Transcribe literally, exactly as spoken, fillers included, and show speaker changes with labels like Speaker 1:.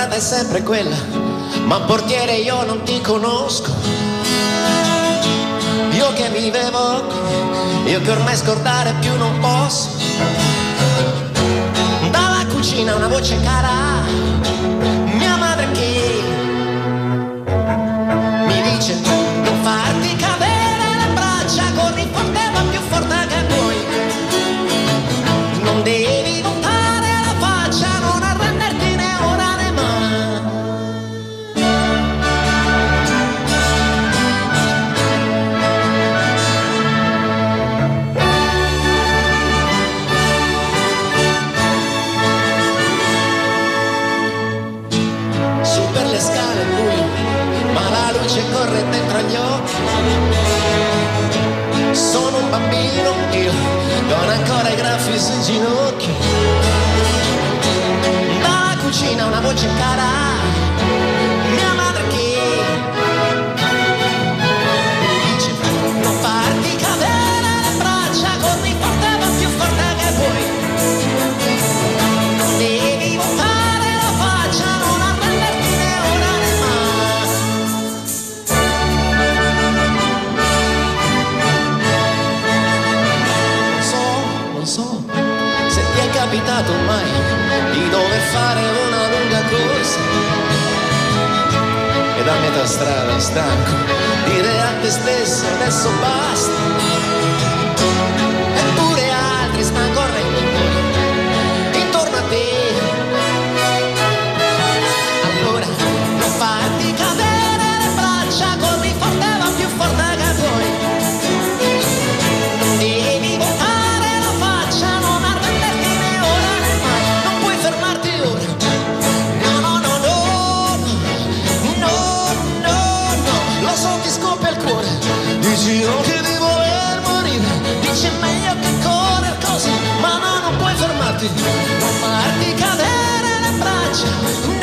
Speaker 1: strada è sempre quella, ma portiere io non ti conosco. Io che vivevo qui, io che ormai scordare più non posso. Dalla cucina una voce cara, mia madre che mi dice non farti cadere le braccia, corri forte ma più forte che puoi. Non devi voltare la faccia, non arrenderti né ora né mai. Su per le scale è buio, ma la luce corre dentro agli occhi. Sono un bambino io, con ancora i graffi sui ginocchi. Dalla cucina una voce cara, mia madre che dice non farti cadere le braccia, corri forte ma più forte che puoi. Non devi voltare la faccia, non arrenderti né ora né mai. Non so, non so se ti è capitato mai di dover fare una lunga corsa ed a metà strada stanco dire a te stesso adesso basta, eppure altri stanno correndo intorno a te. Allora non farti cadere le braccia, corri forte ma più forte che puoi. Non devi voltare la faccia, non arrenderti né ora né mai. Non puoi fermarti ora. No, no, no, no, no, no, no. Lo so ti scoppia il cuore, dici anche di voler morire, dici è meglio che correre così, ma no, non puoi fermarti. Non farti cadere le braccia,